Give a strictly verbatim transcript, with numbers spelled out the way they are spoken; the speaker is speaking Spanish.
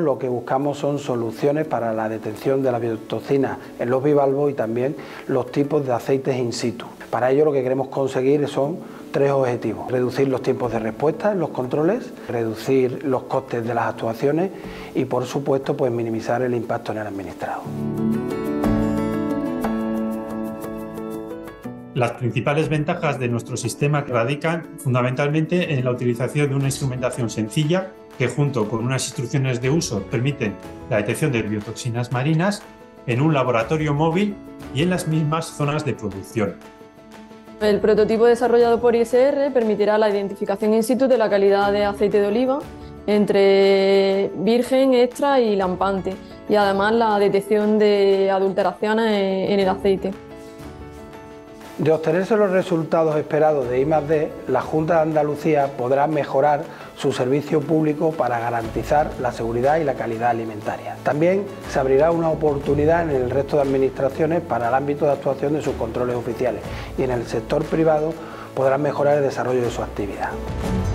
Lo que buscamos son soluciones para la detección de la biotoxina en los bivalvos y también los tipos de aceites in situ. Para ello lo que queremos conseguir son tres objetivos: reducir los tiempos de respuesta en los controles, reducir los costes de las actuaciones y, por supuesto, pues minimizar el impacto en el administrado. Las principales ventajas de nuestro sistema radican fundamentalmente en la utilización de una instrumentación sencilla que, junto con unas instrucciones de uso, permiten la detección de biotoxinas marinas en un laboratorio móvil y en las mismas zonas de producción. El prototipo desarrollado por I S R permitirá la identificación in situ de la calidad de aceite de oliva entre virgen, extra y lampante, y además la detección de adulteraciones en el aceite. De obtenerse los resultados esperados de I más D, la Junta de Andalucía podrá mejorar su servicio público para garantizar la seguridad y la calidad alimentaria. También se abrirá una oportunidad en el resto de administraciones para el ámbito de actuación de sus controles oficiales, y en el sector privado podrán mejorar el desarrollo de su actividad.